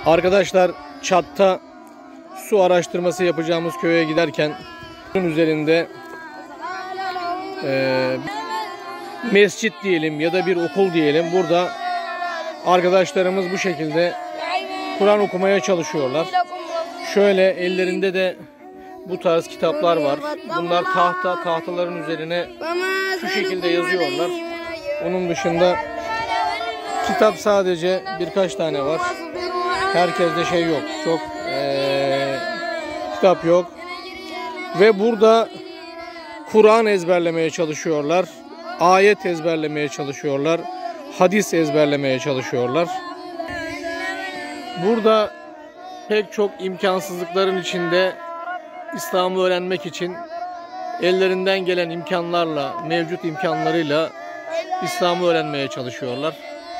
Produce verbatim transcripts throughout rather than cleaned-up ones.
Arkadaşlar, Çat'ta su araştırması yapacağımız köye giderken bunun üzerinde e, mescit diyelim ya da bir okul diyelim, burada arkadaşlarımız bu şekilde Kur'an okumaya çalışıyorlar. Şöyle ellerinde de bu tarz kitaplar var. Bunlar tahta, tahtaların üzerine şu şekilde yazıyorlar. Onun dışında kitap sadece birkaç tane var. Herkeste şey yok. Çok ee, kitap yok. Ve burada Kur'an ezberlemeye çalışıyorlar. Ayet ezberlemeye çalışıyorlar. Hadis ezberlemeye çalışıyorlar. Burada pek çok imkansızlıkların içinde İslam'ı öğrenmek için ellerinden gelen imkanlarla, mevcut imkanlarıyla İslam'ı öğrenmeye çalışıyorlar.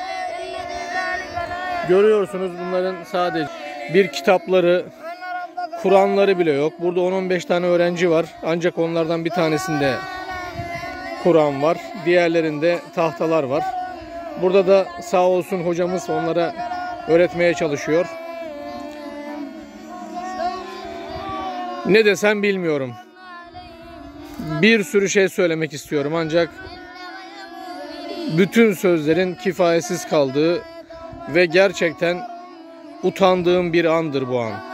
Görüyorsunuz, bunların sadece bir kitapları, Kur'anları bile yok. Burada on on beş tane öğrenci var. Ancak onlardan bir tanesinde Kur'an var. Diğerlerinde tahtalar var. Burada da sağ olsun hocamız onlara öğretmeye çalışıyor. Ne desem bilmiyorum. Bir sürü şey söylemek istiyorum ancak bütün sözlerin kifayetsiz kaldığı ve gerçekten utandığım bir andır bu an.